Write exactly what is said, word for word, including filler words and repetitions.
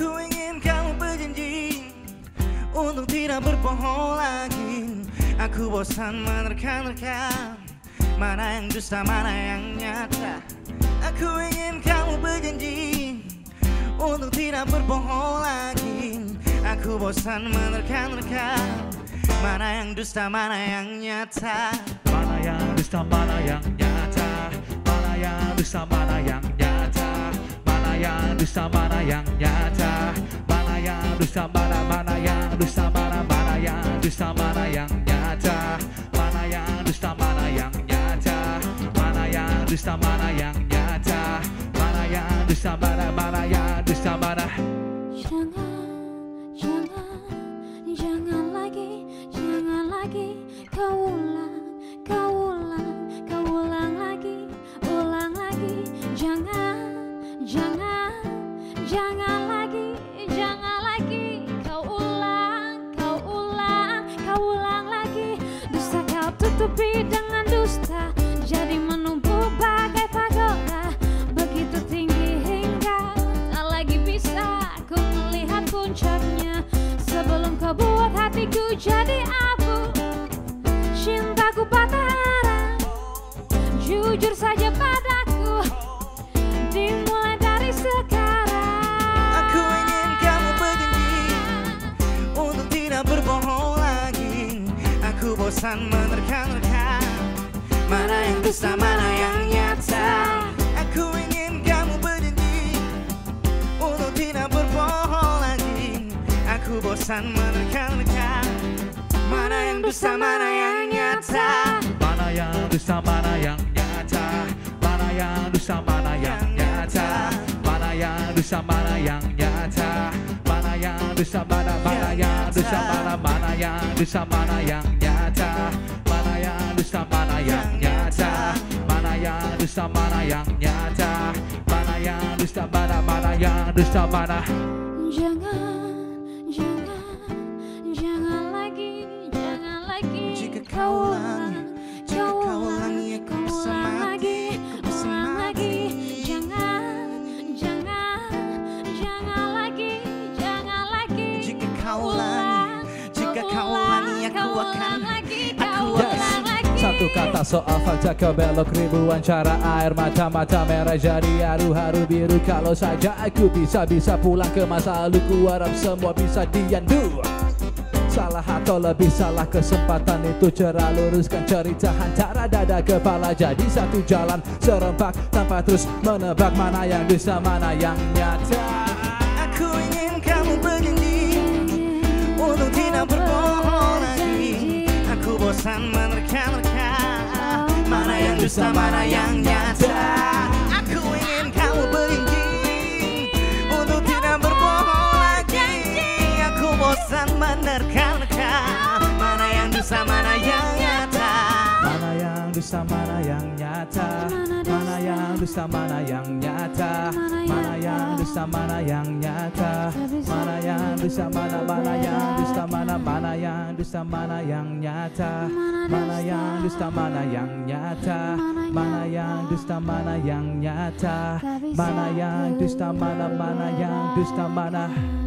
Aku ingin kamu berjanji untuk tidak berbohong lagi. Aku bosan menerka-nerka mana yang dusta, mana yang nyata. Aku ingin kamu berjanji untuk tidak berbohong lagi. Aku bosan menerka-nerka mana yang dusta, mana yang nyata. Mana yang dusta, mana yang nyata. Mana yang dusta, mana yang nyata. Mana yang dusta, mana yang nyata. Mana yang dusta, mana, mana yang dusta, mana, mana yang dusta, mana yang nyata. Mana yang dusta, mana yang nyata. Mana yang dusta, mana yang nyata. Mana yang dusta, mana, mana yang dusta, mana. Jangan, jangan, jangan lagi, jangan lagi. Kau ulang, kau ulang, kau ulang lagi, ulang lagi. Jangan, jangan, jangan lagi, jangan lagi. Kau ulang, kau ulang, kau ulang lagi. Dusta kau tutupi dengan dusta, jadi menumpuk bagai pagoda. Begitu tinggi hingga tak lagi bisa ku melihat puncaknya. Sebelum kau buat hatiku jadi abu, cintaku patah arah. Jujur saja padaku, dimulai dari sekarang. Aku ingin kamu berjanji untuk tidak berbohong lagi. Aku bosan menerka-nerka mana yang dusta, mana yang nyata. Aku ingin kamu berjanji untuk tidak berbohong lagi. Aku bosan menerka-nerka mana yang dusta, mana yang nyata. Mana yang dusta, mana yang nyata. Mana yang dusta, mana yang nyata. Mana yang dusta, mana yang nyata. Mana yang dusta, mana, mana yang dusta, mana, mana yang dusta, mana yang nyata. Mana yang dusta, mana yang nyata. Mana yang dusta, mana yang nyata. Mana yang dusta, mana, mana yang dusta, mana. Jangan, jangan, jangan lagi, jangan lagi. Jika kau ulangi, jika kau ulangi, aku kau bisa ulang mati, lagi, aku bisa ulang lagi. mati. Jangan, jangan, jangan lagi, jangan lagi. Jika kau Kau ulangi, jika kau ulangi, aku kau akan, ulang lagi, aku kau akan. ulang lagi. Satu kata soal fakta kau belok ribuan cara. Air mata-mata merah jadi haru-haru biru. Kalau saja aku bisa-bisa pulang ke masa lalu, ku harap semua bisa diandu. Salah atau lebih salah kesempatan itu cerah, luruskan cerita antara dada kepala jadi satu jalan serempak tanpa terus menebak mana yang dusta, mana yang nyata. Aku ingin kamu berjanji untuk tidak berbohong lagi. Aku bosan menerka-nerka mana yang dusta, mana yang nyata. Aku ingin kamu berjanji untuk tidak berbohong lagi. Aku bosan menerka-nerka mana yang dusta, mana yang nyata. Mana yang dusta, mana yang nyata. Mana yang dusta, mana yang nyata. Mana yang dusta, mana yang nyata. Mana yang dusta, mana, mana yang dusta, mana, mana yang dusta, mana yang nyata. Mana yang dusta, mana yang nyata. Mana yang dusta, mana yang nyata. Mana yang dusta, mana, mana yang dusta, mana.